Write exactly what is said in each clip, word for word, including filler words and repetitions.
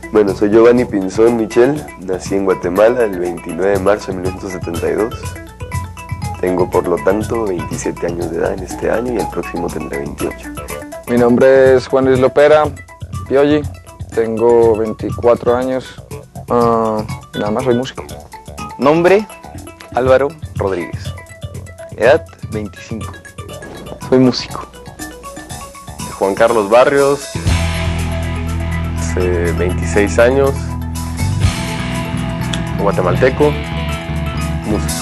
Bueno, soy Giovanni Pinzón Michel, nací en Guatemala el veintinueve de marzo de mil novecientos setenta y dos. Tengo, por lo tanto, veintisiete años de edad en este año y el próximo tendré veintiocho. Mi nombre es Juan Luis Lopera, Pioggi, tengo veinticuatro años, uh, nada más soy músico. Nombre, Álvaro Rodríguez, edad veinticinco, soy músico. Juan Carlos Barrios, hace veintiséis años, guatemalteco, músico.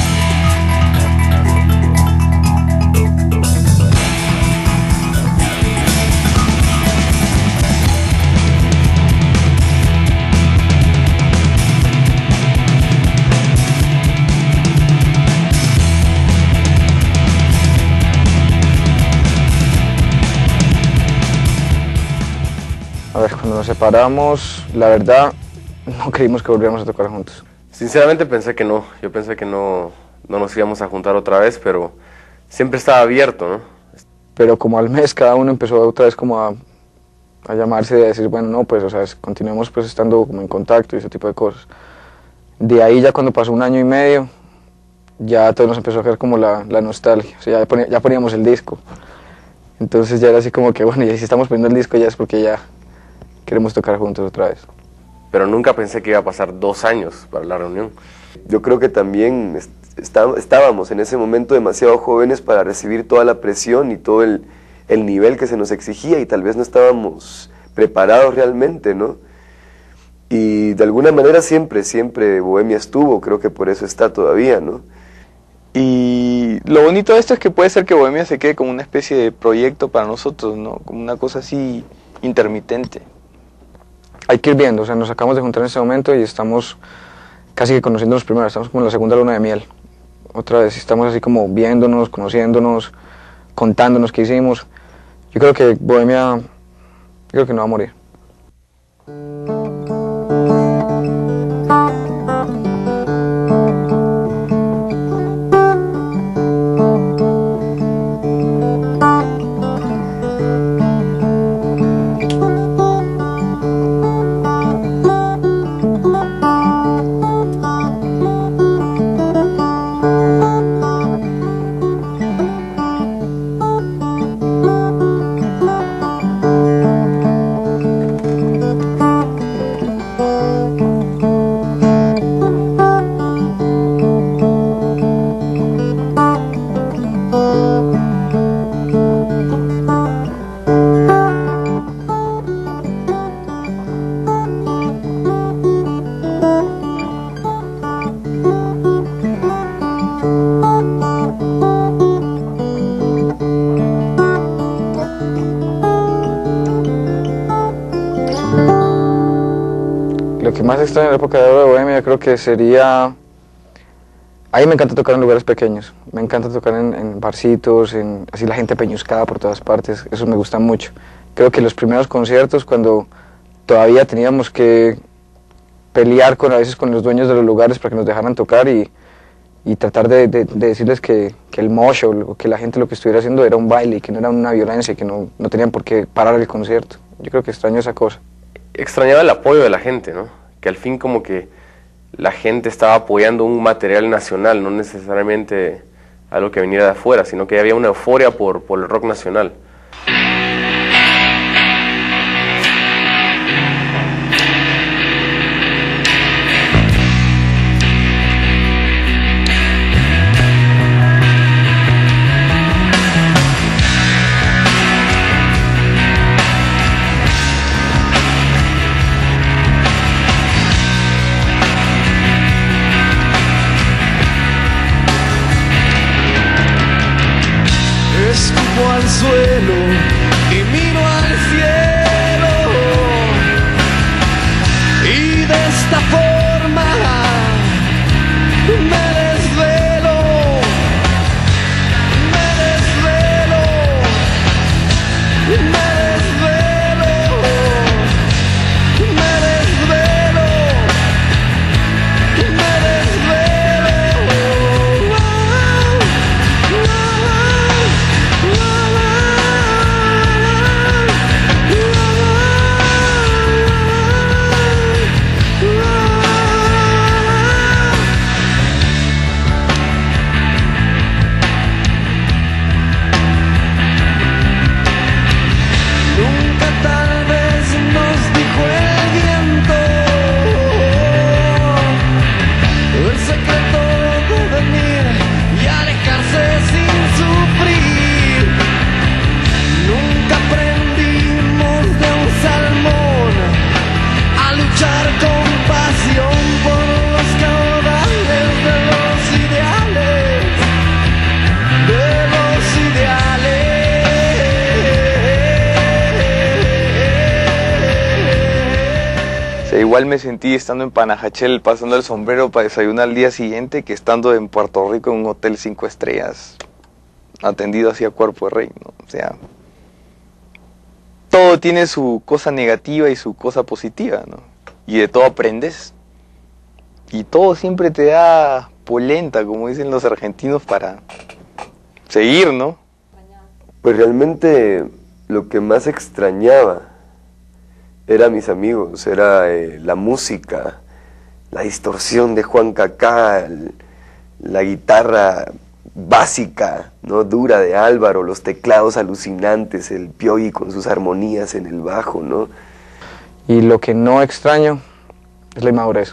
A ver, cuando nos separamos, la verdad, no creímos que volviéramos a tocar juntos. Sinceramente pensé que no, yo pensé que no, no nos íbamos a juntar otra vez, pero siempre estaba abierto, ¿no? Pero como al mes cada uno empezó otra vez como a, a llamarse y a decir, bueno, no, pues, o sea, continuemos pues estando como en contacto y ese tipo de cosas. De ahí ya cuando pasó un año y medio, ya todo nos empezó a caer como la, la nostalgia, o sea, ya, ponía, ya poníamos el disco. Entonces ya era así como que, bueno, y si estamos poniendo el disco ya es porque ya queremos tocar juntos otra vez. Pero nunca pensé que iba a pasar dos años para la reunión. Yo creo que también est está, estábamos en ese momento demasiado jóvenes para recibir toda la presión y todo el, el nivel que se nos exigía y tal vez no estábamos preparados realmente, ¿no? Y de alguna manera siempre, siempre Bohemia estuvo, creo que por eso está todavía, ¿no? Y lo bonito de esto es que puede ser que Bohemia se quede como una especie de proyecto para nosotros, ¿no? Como una cosa así intermitente. Hay que ir viendo, o sea, nos acabamos de juntar en este momento y estamos casi que conociéndonos primero, estamos como en la segunda luna de miel. Otra vez, estamos así como viéndonos, conociéndonos, contándonos qué hicimos. Yo creo que Bohemia, yo creo que no va a morir. Lo que más extraño en la época de oro de Bohemia creo que sería... A mí me encanta tocar en lugares pequeños, me encanta tocar en, en barcitos, en, así la gente peñuscada por todas partes, eso me gusta mucho. Creo que los primeros conciertos, cuando todavía teníamos que pelear con, a veces con los dueños de los lugares para que nos dejaran tocar y, y tratar de, de, de decirles que, que el mosh o que la gente lo que estuviera haciendo era un baile, que no era una violencia, que no, no tenían por qué parar el concierto. Yo creo que extraño esa cosa. Extrañaba el apoyo de la gente, ¿no? Que al fin como que la gente estaba apoyando un material nacional, no necesariamente algo que viniera de afuera, sino que había una euforia por, por el rock nacional. Escupo al suelo y miro al cielo, y de esta forma me desvelo, me desvelo, me desvelo, me desvelo, me desvelo. La, la, la, la. igual me sentí estando en Panajachel pasando el sombrero para desayunar al día siguiente que estando en Puerto Rico en un hotel cinco estrellas atendido hacia Cuerpo de Rey, ¿no? O sea, todo tiene su cosa negativa y su cosa positiva, ¿no? Y de todo aprendes. Y todo siempre te da polenta, como dicen los argentinos, para seguir, ¿no? Pues realmente lo que más extrañaba era mis amigos, era eh, la música, la distorsión de Juan Cacá, el, la guitarra básica, ¿no? Dura de Álvaro, los teclados alucinantes, el Pioji con sus armonías en el bajo, ¿no? Y lo que no extraño es la inmadurez.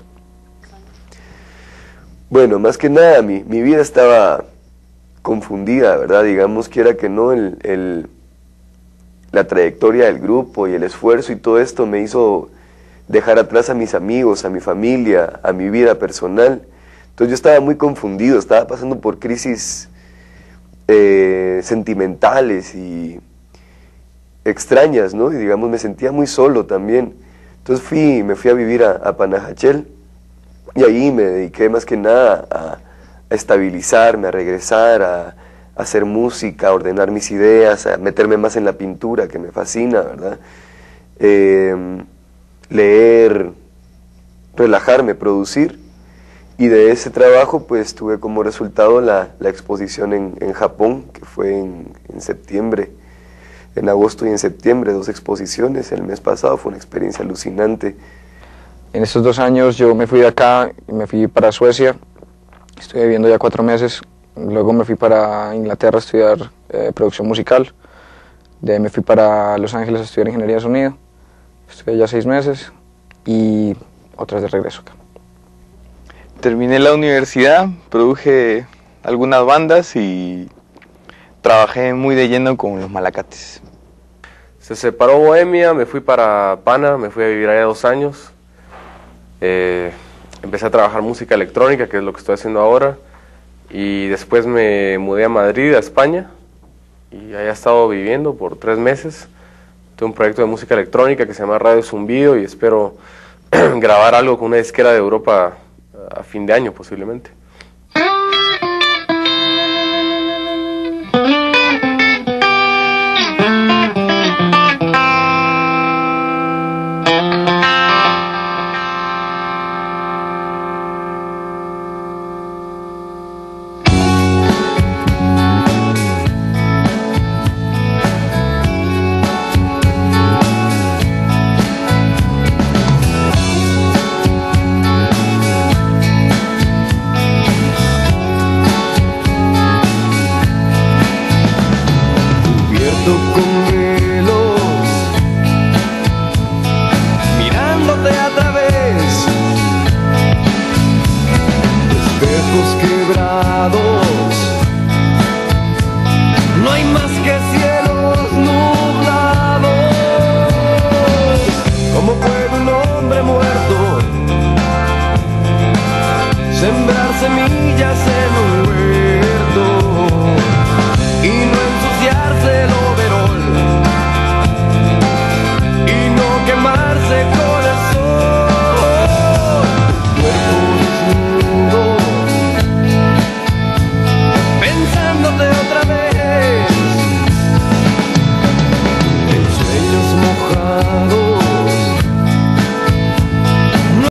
Bueno, más que nada, mi, mi vida estaba confundida, ¿verdad? Digamos, quiera que no, el, el, la trayectoria del grupo y el esfuerzo y todo esto me hizo dejar atrás a mis amigos, a mi familia, a mi vida personal. Entonces yo estaba muy confundido, estaba pasando por crisis eh, sentimentales y extrañas, ¿no? Y digamos, me sentía muy solo también. Entonces fui, me fui a vivir a, a Panajachel y ahí me dediqué más que nada a, a estabilizarme, a regresar, a, a hacer música, a ordenar mis ideas, a meterme más en la pintura, que me fascina, ¿verdad? Eh, leer, relajarme, producir. Y de ese trabajo pues tuve como resultado la, la exposición en, en Japón, que fue en, en septiembre, en agosto y en septiembre, dos exposiciones. El mes pasado fue una experiencia alucinante. En estos dos años yo me fui de acá y me fui para Suecia, estuve viviendo ya cuatro meses, luego me fui para Inglaterra a estudiar eh, producción musical, de ahí me fui para Los Ángeles a estudiar ingeniería de sonido, estuve ya seis meses y otra vez de regreso acá. Terminé la universidad, produje algunas bandas y trabajé muy de lleno con los Malacates. Se separó Bohemia, me fui para Pana, me fui a vivir allá dos años. Eh, empecé a trabajar música electrónica, que es lo que estoy haciendo ahora. Y después me mudé a Madrid, a España. Y allá he estado viviendo por tres meses. Tengo un proyecto de música electrónica que se llama Radio Zumbido y espero grabar algo con una disquera de Europa a fin de año posiblemente.